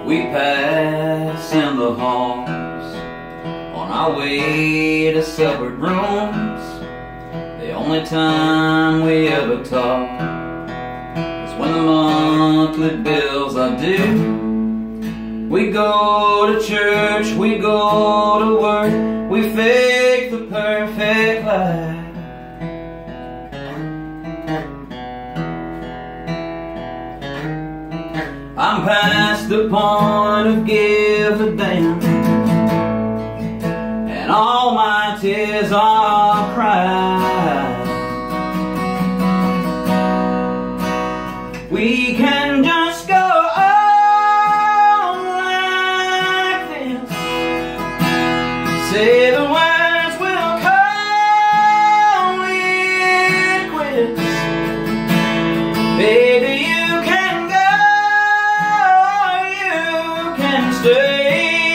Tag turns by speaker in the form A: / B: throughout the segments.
A: We pass in the halls on our way to separate rooms. The only time we ever talk is when the monthly bills are due. We go to church, we go to work, we fake the perfect life. I'm past the point of give a damn, and all my tears are cried. We can just go on like this, say the words will call it quits. Baby, you can go, you can stay.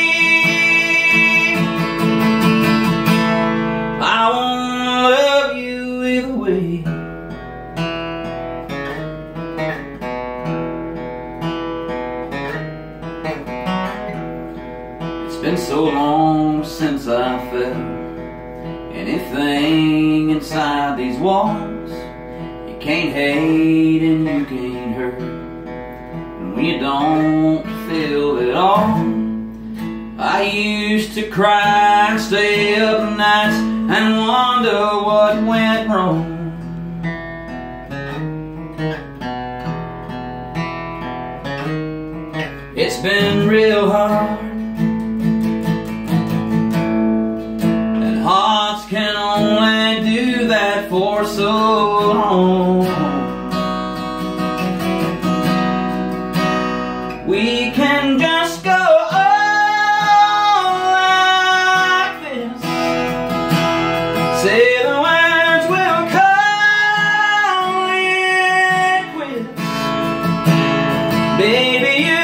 A: I won't love you either way. It's been so long since I felt anything inside these walls. You can't hate and you can't hurt, and when you don't feel it all. I used to cry and stay up nights and wonder what went wrong. It's been real hard, and hearts can only do that for so long. We can just go on like this, say the words will call it quits. Baby, you